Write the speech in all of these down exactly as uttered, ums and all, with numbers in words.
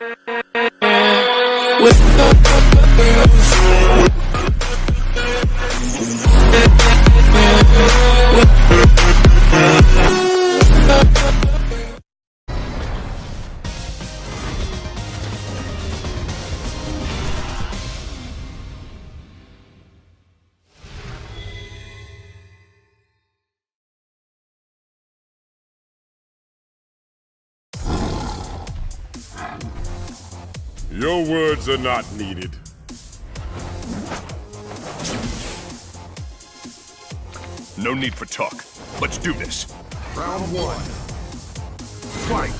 Your words are not needed. No need for talk. Let's do this. Round one. Fight!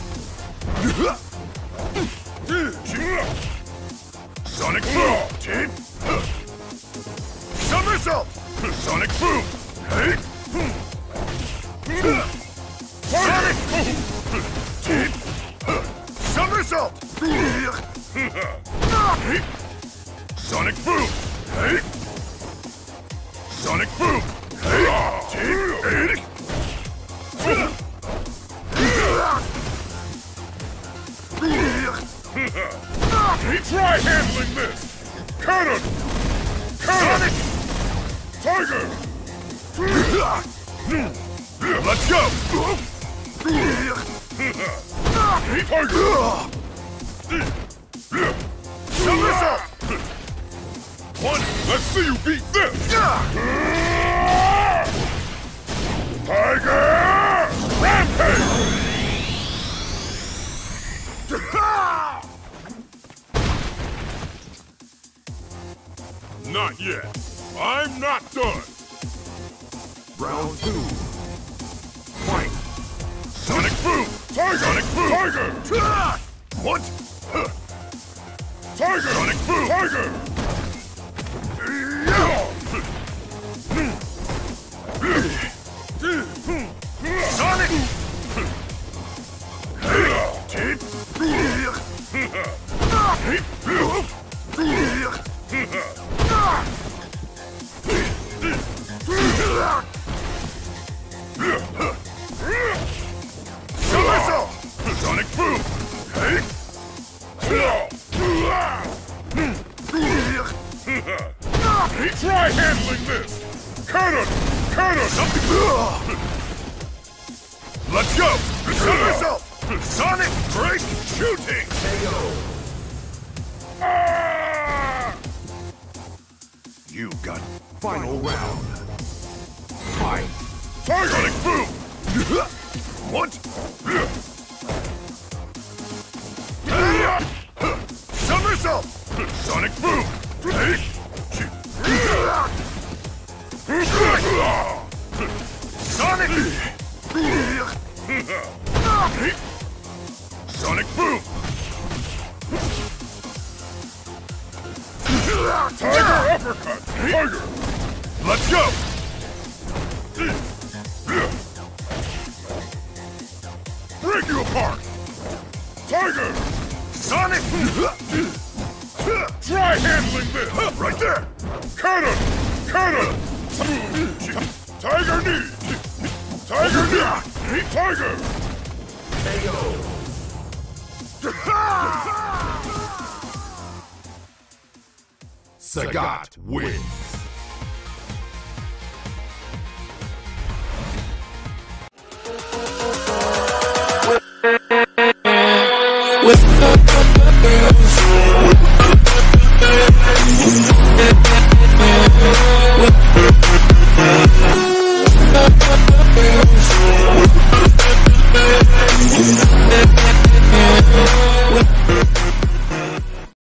Sonic Boom! Team! Somersault! Sonic Boom! Hey! Sonic Boom! Team! Somersault! Sonic Boom! Hey! Sonic Boom! Hey! Team! Hey! Try handling this! Cannon! Cannon! Tiger! Let's go! Tiger! Somersault! One, let's see you beat this! Tiger! Rampage! Not yet. I'm not done. Round two. Fight! Sonic Boom! Tiger! Sonic Boom! Tiger! What? Tiger! Sonic Boom! Tiger! Sonic! Team! Somersault! Sonic Boom! Hey! Try handling this! Cannon! Cannon! Let's go! Somersault! Sonic Break Shooting! Ah! You got Final round. Fight! Tiger! Sonic Boom! What? Somersault! Sonic Boom! Hey! Sonic! Sonic Boom! Tiger uppercut! Tiger! Let's go! Break you apart! Tiger! Sonic! Try handling this! Right there! Cannon! Cannon! Tiger knee! Tiger knee! Tiger! Sagat wins.